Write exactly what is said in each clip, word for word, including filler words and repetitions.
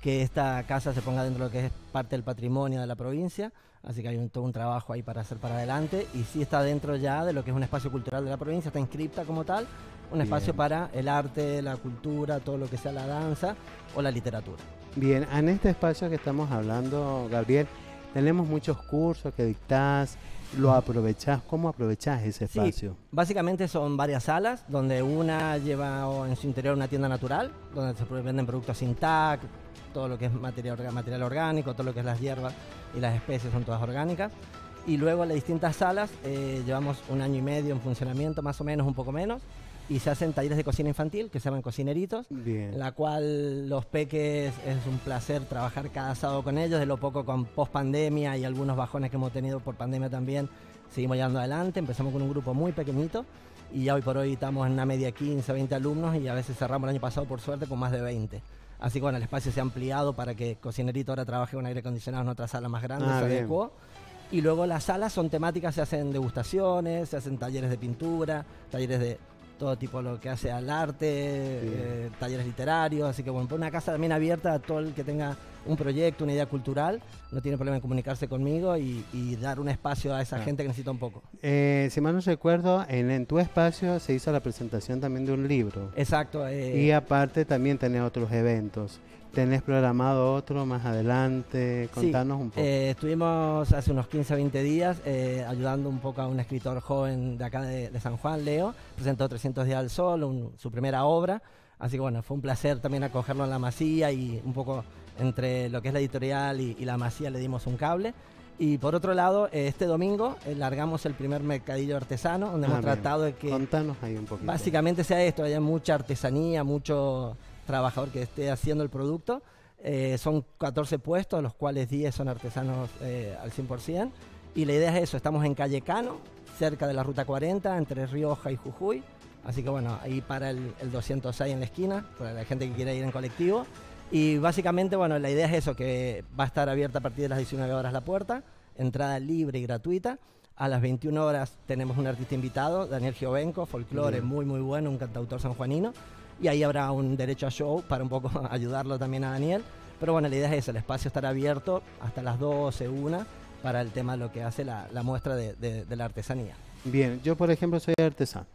que esta casa se ponga dentro de lo que es parte del patrimonio de la provincia, así que hay un, todo un trabajo ahí para hacer para adelante, y sí está dentro ya de lo que es un espacio cultural de la provincia, está inscripta como tal, un espacio Bien. para el arte, la cultura, todo lo que sea la danza o la literatura. Bien, en este espacio que estamos hablando, Gabriel, tenemos muchos cursos que dictás, lo aprovechás, ¿cómo aprovechás ese espacio? Sí, básicamente son varias salas, donde una lleva en su interior una tienda natural, donde se venden productos sin T A C, todo lo que es material, material orgánico, todo lo que es las hierbas y las especies son todas orgánicas. Y luego en las distintas salas eh, llevamos un año y medio en funcionamiento, más o menos, un poco menos, y se hacen talleres de cocina infantil, que se llaman cocineritos, Bien. en la cual los peques es un placer trabajar cada sábado con ellos, de lo poco con post pandemia y algunos bajones que hemos tenido por pandemia también, seguimos llevando adelante. Empezamos con un grupo muy pequeñito y ya hoy por hoy estamos en una media quince, veinte alumnos, y a veces cerramos el año pasado por suerte con más de veinte. Así que bueno, el espacio se ha ampliado para que Cocinerito ahora trabaje con aire acondicionado en otra sala más grande, Ah, se bien. adecuó. Y luego las salas son temáticas, se hacen degustaciones, se hacen talleres de pintura, talleres de todo tipo, lo que hace al arte, eh, talleres literarios, así que bueno, una casa también abierta a todo el que tenga un proyecto, una idea cultural, no tiene problema en comunicarse conmigo y, y dar un espacio a esa Ah. gente que necesita un poco. Eh, si mal no recuerdo, en, en tu espacio se hizo la presentación también de un libro. Exacto. Eh, Y aparte también tenés otros eventos. ¿Tenés programado otro más adelante? Contanos sí, un poco. Eh, estuvimos hace unos quince a veinte días eh, ayudando un poco a un escritor joven de acá de, de San Juan, Leo. Presentó trescientos días al sol, un, su primera obra. Así que bueno, fue un placer también acogerlo en la Masía, y un poco entre lo que es la editorial y, y la Masía le dimos un cable. Y por otro lado, eh, este domingo eh, largamos el primer mercadillo artesano, donde Ah, hemos bien. tratado de que Contanos ahí un poquito. básicamente sea esto, haya mucha artesanía, mucho trabajador que esté haciendo el producto. Eh, son catorce puestos, los cuales diez son artesanos eh, al cien por ciento. Y la idea es eso, estamos en Calle Cano, cerca de la Ruta cuarenta, entre Rioja y Jujuy. Así que bueno, ahí para el, el doscientos seis en la esquina, para la gente que quiera ir en colectivo. Y básicamente, bueno, la idea es eso, que va a estar abierta a partir de las diecinueve horas la puerta, entrada libre y gratuita. A las veintiuna horas tenemos un artista invitado, Daniel Giovenco, folclore Bien. muy muy bueno, un cantautor sanjuanino. Y ahí habrá un derecho a show para un poco ayudarlo también a Daniel. Pero bueno, la idea es eso, el espacio estará abierto hasta las doce, una, para el tema de lo que hace la, la muestra de, de, de la artesanía. Bien, yo por ejemplo soy artesano.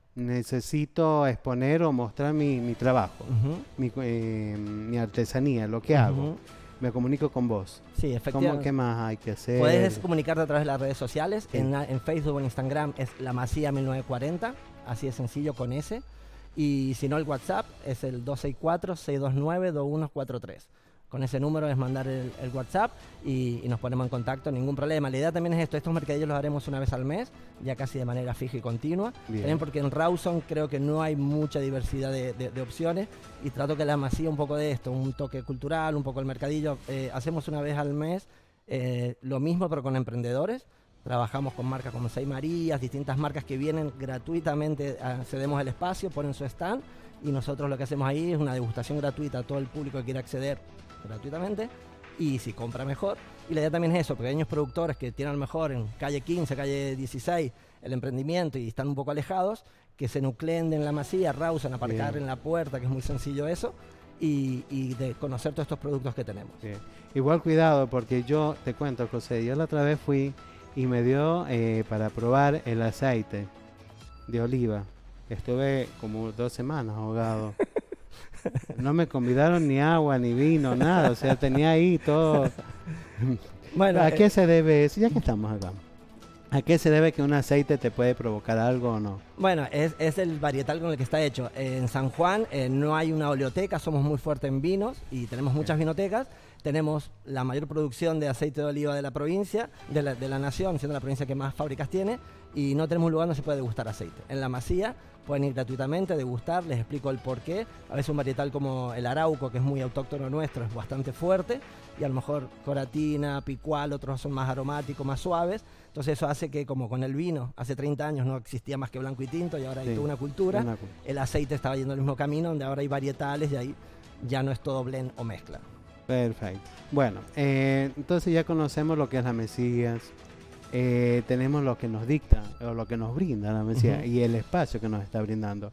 Necesito exponer o mostrar mi, mi trabajo, Uh-huh. mi, eh, mi artesanía, lo que Uh-huh. hago. Me comunico con vos. Sí, ¿Cómo, efectivamente. ¿Qué más hay que hacer? Puedes comunicarte a través de las redes sociales, Sí. en, en Facebook o en Instagram es La Masía mil novecientos cuarenta, así de sencillo con S. Y si no, el WhatsApp es el dos seis cuatro, seis dos nueve, dos uno cuatro tres. Con ese número es mandar el, el WhatsApp y, y nos ponemos en contacto, ningún problema. La idea también es esto, estos mercadillos los haremos una vez al mes, ya casi de manera fija y continua. Bien. También porque en Rawson creo que no hay mucha diversidad de, de, de opciones, y trato que la Masía un poco de esto, un toque cultural, un poco el mercadillo. Eh, hacemos una vez al mes eh, lo mismo pero con emprendedores. Trabajamos con marcas como Seis Marías, distintas marcas que vienen gratuitamente, a- cedemos el espacio, ponen su stand, y nosotros lo que hacemos ahí es una degustación gratuita a todo el público que quiera acceder gratuitamente, y si compra mejor. Y la idea también es eso, pequeños productores que tienen a lo mejor en calle quince, calle dieciséis el emprendimiento y están un poco alejados, que se nucleen en la Masía, Rawson, aparcar Bien. en la puerta, que es muy sencillo eso, y, y de conocer todos estos productos que tenemos. Bien. Igual cuidado, porque yo te cuento, José, yo la otra vez fui y me dio eh, para probar el aceite de oliva. Estuve como dos semanas ahogado. No me convidaron ni agua, ni vino, nada. O sea, tenía ahí todo. Bueno, ¿A eh, qué se debe eso? Ya que estamos acá. ¿A qué se debe que un aceite te puede provocar algo o no? Bueno, es, es el varietal con el que está hecho. En San Juan eh, no hay una oleoteca, somos muy fuertes en vinos y tenemos muchas vinotecas. Tenemos la mayor producción de aceite de oliva de la provincia, de la, de la nación, siendo la provincia que más fábricas tiene, y no tenemos un lugar donde se puede degustar aceite. En la Masía pueden ir gratuitamente, degustar, les explico el porqué. A veces un varietal como el arauco, que es muy autóctono nuestro, es bastante fuerte, y a lo mejor coratina, picual, otros son más aromáticos, más suaves. Entonces eso hace que, como con el vino, hace treinta años no existía más que blanco y tinto, y ahora hay Sí, toda una cultura. una cu- El aceite estaba yendo el mismo camino, donde ahora hay varietales y ahí ya no es todo blend o mezcla. Perfecto. Bueno, eh, entonces ya conocemos lo que es la Mesías. Eh, tenemos lo que nos dicta o lo que nos brinda la Mesías Ujú. y el espacio que nos está brindando.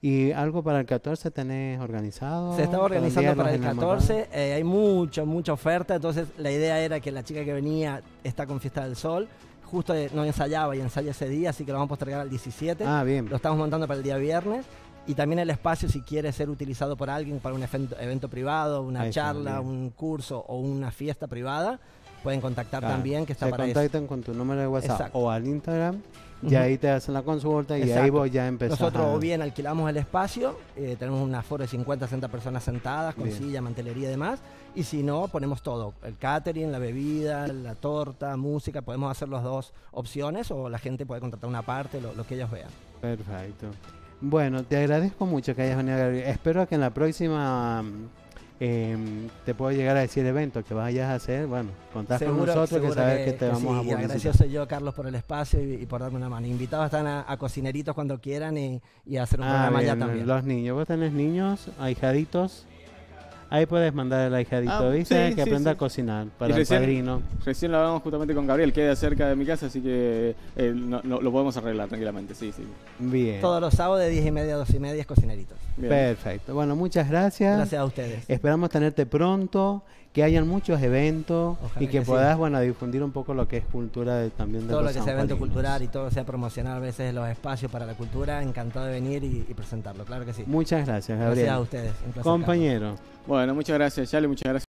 ¿Y algo para el catorce tenés organizado? Se estaba organizando para el enamorados? catorce, eh, hay mucha, mucha oferta, entonces la idea era que la chica que venía está con Fiesta del Sol, justo eh, no ensayaba y ensaya ese día, así que lo vamos a postergar al diecisiete. Ah, bien. Lo estamos montando para el día viernes. Y también el espacio, si quiere ser utilizado por alguien para un evento, evento privado, una Ahí está, charla, bien. un curso o una fiesta privada, pueden contactar Claro. también, que está Se para eso. contactan con tu número de WhatsApp Exacto. o al Instagram, y Ujú. ahí te hacen la consulta y ahí Exacto. vos ya empezás. Nosotros a- o bien alquilamos el espacio, eh, tenemos un aforo de cincuenta, sesenta personas sentadas con Bien. silla, mantelería y demás, y si no, ponemos todo, el catering, la bebida, la torta, música, podemos hacer las dos opciones o la gente puede contratar una parte, lo, lo que ellos vean. Perfecto. Bueno, te agradezco mucho que hayas venido, Gabriel. Espero que en la próxima eh, te pueda llegar a decir evento que vayas a hacer. Bueno, contás con nosotros que seguro sabes que, te que vamos sí, a y publicitar. agradecido soy yo, Carlos, por el espacio y, y por darme una mano. Invitados están a, a cocineritos cuando quieran y, y a hacer un Ah, programa allá bien, también. los niños. ¿Vos tenés niños, ahijaditos? Ahí puedes mandar al ahijadito, Ah, ¿viste? sí, que sí, aprenda sí. a cocinar Y para el recién- padrino. Recién lo hablamos justamente con Gabriel, queda cerca de mi casa, así que eh, no- no- lo podemos arreglar tranquilamente, sí, sí. Bien. Todos los sábados de diez y media a dos y media es cocineritos. Bien. Perfecto. Bueno, muchas gracias. Gracias a ustedes. Esperamos tenerte pronto, que hayan muchos eventos Ojalá y que, que sí. puedas, bueno, difundir un poco lo que es cultura de, también de Todo lo los que sea evento sanjuaninos. cultural y todo sea promocionar a veces los espacios para la cultura, encantado de venir y, y presentarlo, claro que sí. Muchas gracias, Gabriel. Gracias a ustedes. Un placer, Carlos. Compañero. Bueno, muchas gracias, Yale, muchas gracias.